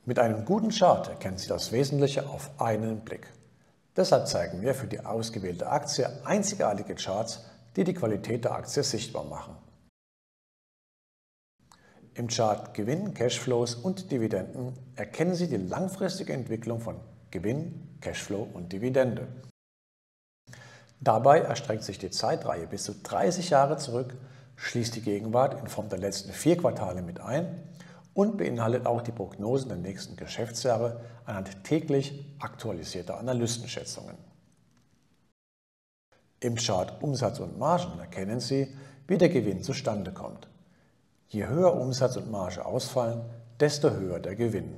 Mit einem guten Chart erkennen Sie das Wesentliche auf einen Blick. Deshalb zeigen wir für die ausgewählte Aktie einzigartige Charts, die die Qualität der Aktie sichtbar machen. Im Chart Gewinn, Cashflows und Dividenden erkennen Sie die langfristige Entwicklung von Gewinn, Cashflow und Dividende. Dabei erstreckt sich die Zeitreihe bis zu 30 Jahre zurück, schließt die Gegenwart in Form der letzten 4 Quartale mit ein und beinhaltet auch die Prognosen der nächsten Geschäftsjahre anhand täglich aktualisierter Analystenschätzungen. Im Chart Umsatz und Margen erkennen Sie, wie der Gewinn zustande kommt. Je höher Umsatz und Marge ausfallen, desto höher der Gewinn.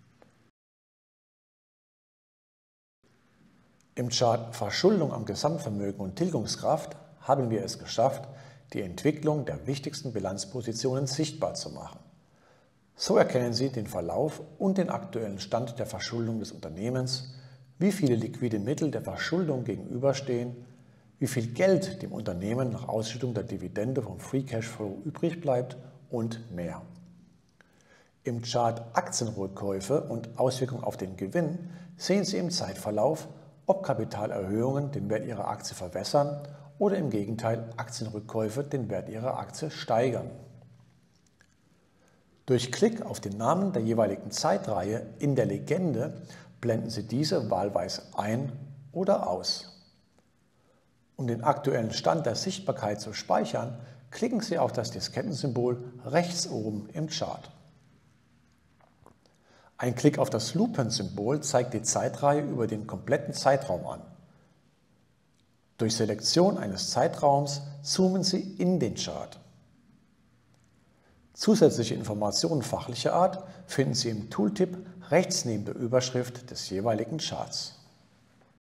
Im Chart Verschuldung am Gesamtvermögen und Tilgungskraft haben wir es geschafft, die Entwicklung der wichtigsten Bilanzpositionen sichtbar zu machen. So erkennen Sie den Verlauf und den aktuellen Stand der Verschuldung des Unternehmens, wie viele liquide Mittel der Verschuldung gegenüberstehen, wie viel Geld dem Unternehmen nach Ausschüttung der Dividende vom Free Cashflow übrig bleibt und mehr. Im Chart Aktienrückkäufe und Auswirkungen auf den Gewinn sehen Sie im Zeitverlauf, ob Kapitalerhöhungen den Wert Ihrer Aktie verwässern oder im Gegenteil Aktienrückkäufe den Wert Ihrer Aktie steigern. Durch Klick auf den Namen der jeweiligen Zeitreihe in der Legende blenden Sie diese wahlweise ein oder aus. Um den aktuellen Stand der Sichtbarkeit zu speichern, klicken Sie auf das Diskettensymbol rechts oben im Chart. Ein Klick auf das Lupensymbol zeigt die Zeitreihe über den kompletten Zeitraum an. Durch Selektion eines Zeitraums zoomen Sie in den Chart. Zusätzliche Informationen fachlicher Art finden Sie im Tooltip rechts neben der Überschrift des jeweiligen Charts.